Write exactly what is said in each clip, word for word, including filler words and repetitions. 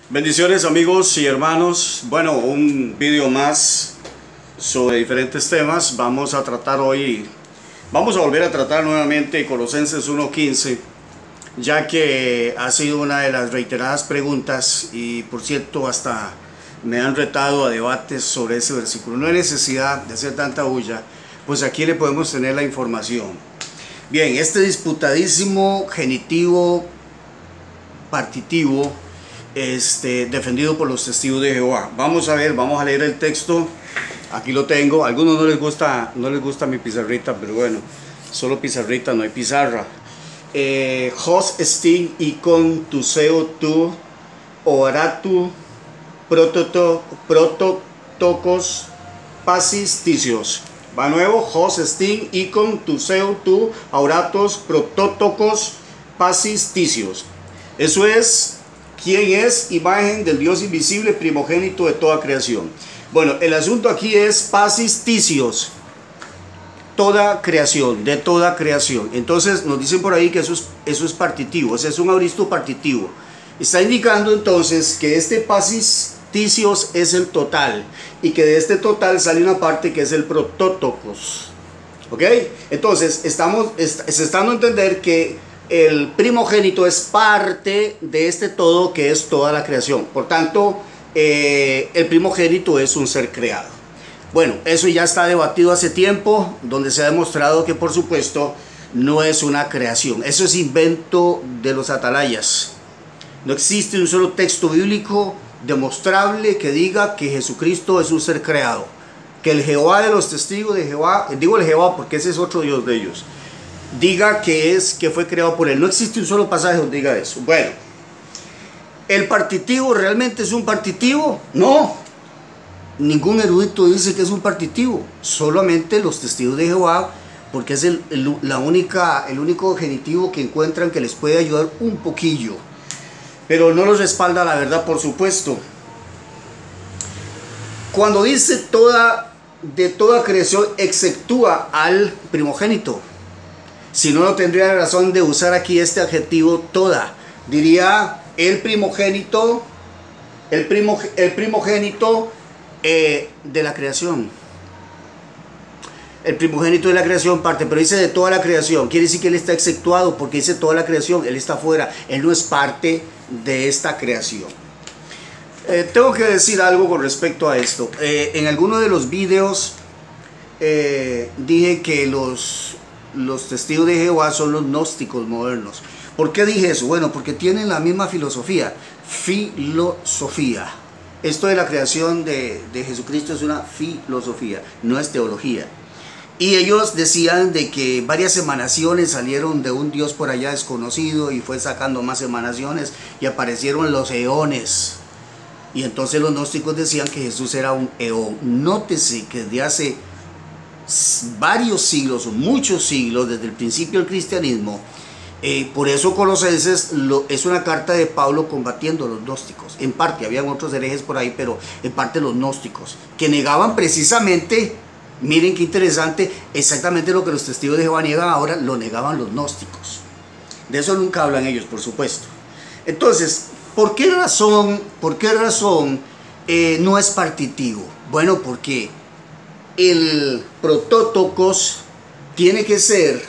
Bendiciones amigos y hermanos. Bueno, un vídeo más sobre diferentes temas. Vamos a tratar hoy, vamos a volver a tratar nuevamente Colosenses uno quince, ya que ha sido una de las reiteradas preguntas y por cierto hasta me han retado a debates sobre ese versículo. No hay necesidad de hacer tanta bulla, pues aquí le podemos tener la información. Bien, este disputadísimo genitivo partitivo Este, defendido por los testigos de Jehová. Vamos a ver, vamos a leer el texto. Aquí lo tengo. A algunos no les gusta, no les gusta mi pizarrita, pero bueno, solo pizarrita, no hay pizarra. Eh, Hos estin icon tu seo tu oratu prototo prototocos pasis tisios. Va nuevo. Hos estin icon tu seo tu oratos prototocos pasis tisios. Eso es: ¿quién es imagen del Dios invisible, primogénito de toda creación? Bueno, el asunto aquí es pasis tisios, toda creación, de toda creación. Entonces nos dicen por ahí que eso es, eso es partitivo, ese es un auristo partitivo. Está indicando entonces que este pasis tisios es el total y que de este total sale una parte que es el protótocos. ¿Ok? Entonces estamos, est se está dando a entender que el primogénito es parte de este todo que es toda la creación. Por tanto, eh, el primogénito es un ser creado. Bueno, eso ya está debatido hace tiempo, donde se ha demostrado que por supuesto no es una creación. Eso es invento de los atalayas. No existe un solo texto bíblico demostrable que diga que Jesucristo es un ser creado. Que el Jehová de los testigos de Jehová, digo el Jehová porque ese es otro Dios de ellos, diga que es que fue creado por él. No existe un solo pasaje donde diga eso. Bueno, ¿el partitivo realmente es un partitivo? No, ningún erudito dice que es un partitivo, solamente los testigos de Jehová, porque es el, el, la única, el único genitivo que encuentran que les puede ayudar un poquillo, pero no los respalda la verdad, por supuesto. Cuando dice toda, de toda creación, exceptúa al primogénito. Si no, no tendría razón de usar aquí este adjetivo toda. Diría el primogénito, el, primo, el primogénito eh, de la creación. El primogénito de la creación parte, pero dice de toda la creación. Quiere decir que él está exceptuado porque dice toda la creación. Él está fuera, él no es parte de esta creación. Eh, tengo que decir algo con respecto a esto. Eh, en alguno de los videos eh, dije que los... los testigos de Jehová son los gnósticos modernos. ¿Por qué dije eso? Bueno, porque tienen la misma filosofía. Filosofía. Esto de la creación de, de Jesucristo es una filosofía, no es teología. Y ellos decían de que varias emanaciones salieron de un Dios por allá desconocido y fue sacando más emanaciones y aparecieron los eones. Y entonces los gnósticos decían que Jesús era un eón. Nótese que desde hace varios siglos o muchos siglos, desde el principio del cristianismo, eh, por eso Colosenses lo, es una carta de Pablo combatiendo a los gnósticos. En parte, habían otros herejes por ahí, pero en parte los gnósticos, que negaban precisamente, miren qué interesante, exactamente lo que los testigos de Jehová niegan ahora, lo negaban los gnósticos. De eso nunca hablan ellos, por supuesto. Entonces, ¿por qué razón, por qué razón eh, no es partitivo? Bueno, porque el protótocos tiene que ser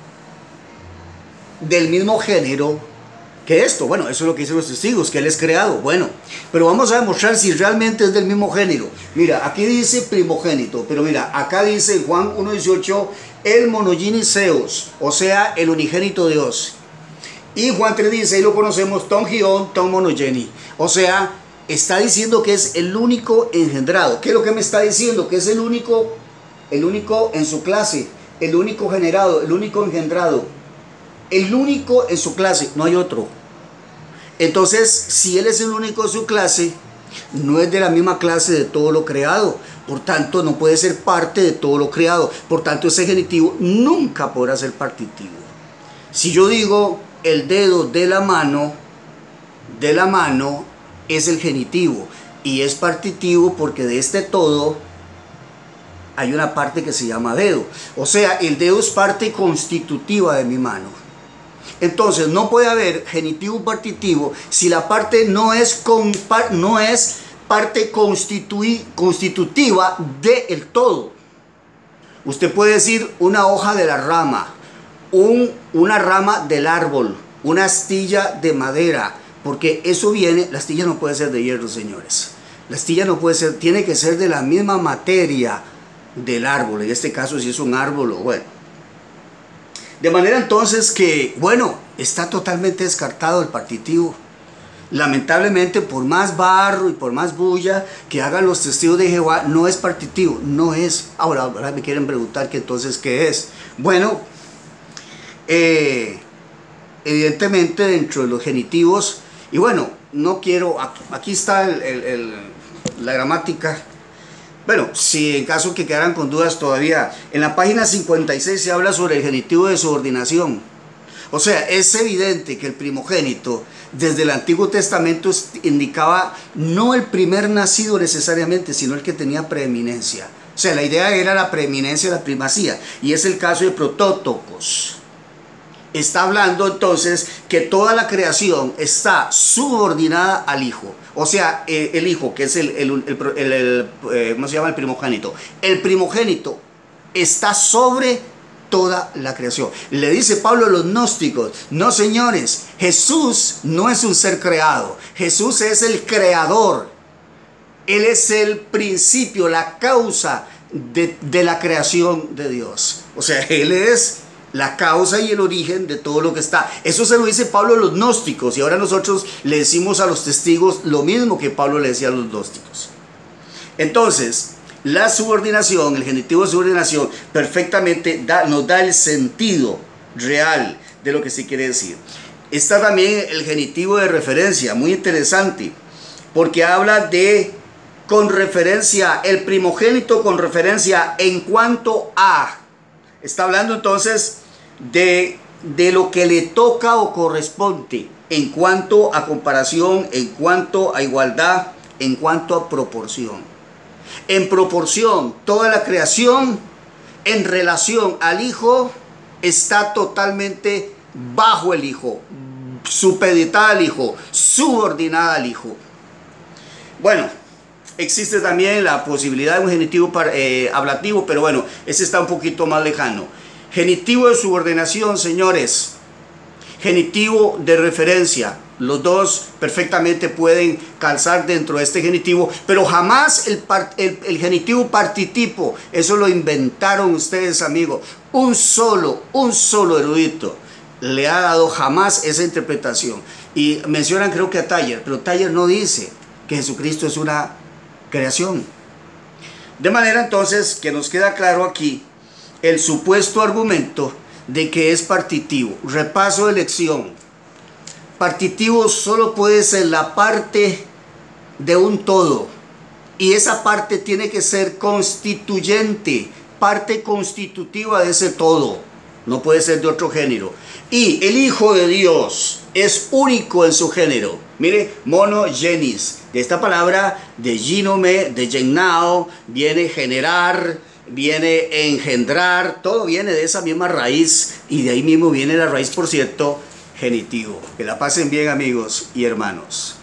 del mismo género que esto. Bueno, eso es lo que dicen los testigos, que él es creado. Bueno, pero vamos a demostrar si realmente es del mismo género. Mira, aquí dice primogénito, pero mira, acá dice en Juan uno dieciocho, el monogeniseos, o sea, el unigénito de Dios. Y Juan tres dieciséis lo conocemos, ton gion, ton monogeni, o sea, está diciendo que es el único engendrado. ¿Qué es lo que me está diciendo? Que es el único, el único en su clase, el único generado, el único engendrado, el único en su clase, no hay otro. Entonces, si él es el único en su clase, no es de la misma clase de todo lo creado. Por tanto, no puede ser parte de todo lo creado. Por tanto, ese genitivo nunca podrá ser partitivo. Si yo digo el dedo de la mano, de la mano, es el genitivo y es partitivo porque de este todo hay una parte que se llama dedo, o sea, el dedo es parte constitutiva de mi mano. Entonces no puede haber genitivo partitivo si la parte no es, compa no es parte constitutiva del todo. Usted puede decir una hoja de la rama, un, una rama del árbol, una astilla de madera, porque eso viene, la astilla no puede ser de hierro, señores. La astilla no puede ser, tiene que ser de la misma materia del árbol, en este caso si es un árbol o bueno. De manera entonces que, bueno, está totalmente descartado el partitivo. Lamentablemente, por más barro y por más bulla que hagan los testigos de Jehová, no es partitivo, no es. Ahora, ahora me quieren preguntar que entonces, ¿qué es? Bueno, eh, evidentemente dentro de los genitivos, y bueno, no quiero, aquí está el, el, el, la gramática. Bueno, si en caso que quedaran con dudas todavía, en la página cincuenta y seis se habla sobre el genitivo de subordinación. O sea, es evidente que el primogénito desde el Antiguo Testamento indicaba no el primer nacido necesariamente, sino el que tenía preeminencia. O sea, la idea era la preeminencia, la primacía, y es el caso de Protótocos. Está hablando entonces que toda la creación está subordinada al Hijo. O sea, eh, el Hijo, que es el, el, el, el, el eh, ¿cómo se llama? El primogénito. El primogénito está sobre toda la creación. Le dice Pablo a los gnósticos: no, señores, Jesús no es un ser creado. Jesús es el creador. Él es el principio, la causa de, de la creación de Dios. O sea, Él es la causa y el origen de todo lo que está. Eso se lo dice Pablo a los gnósticos, y ahora nosotros le decimos a los testigos lo mismo que Pablo le decía a los gnósticos. Entonces, la subordinación, el genitivo de subordinación, perfectamente da, nos da el sentido real de lo que se quiere decir. Está también el genitivo de referencia, muy interesante, porque habla de con referencia, el primogénito con referencia en cuanto a. Está hablando entonces de, de lo que le toca o corresponde en cuanto a comparación, en cuanto a igualdad, en cuanto a proporción. En proporción, toda la creación en relación al Hijo está totalmente bajo el Hijo, supeditada al Hijo, subordinada al Hijo. Bueno, existe también la posibilidad de un genitivo eh, ablativo, pero bueno, ese está un poquito más lejano. Genitivo de subordinación, señores. Genitivo de referencia. Los dos perfectamente pueden calzar dentro de este genitivo, pero jamás el, el, el genitivo partitipo. Eso lo inventaron ustedes, amigos. Un solo, un solo erudito le ha dado jamás esa interpretación. Y mencionan, creo que a Taller, pero Taller no dice que Jesucristo es una creación. De manera entonces que nos queda claro aquí el supuesto argumento de que es partitivo. Repaso de lección. Partitivo solo puede ser la parte de un todo, y esa parte tiene que ser constituyente, parte constitutiva de ese todo, no puede ser de otro género. Y el Hijo de Dios es único en su género. Mire, monogenes, de esta palabra de ginome, de gennao, viene generar, viene engendrar, todo viene de esa misma raíz, y de ahí mismo viene la raíz, por cierto, genitivo. Que la pasen bien, amigos y hermanos.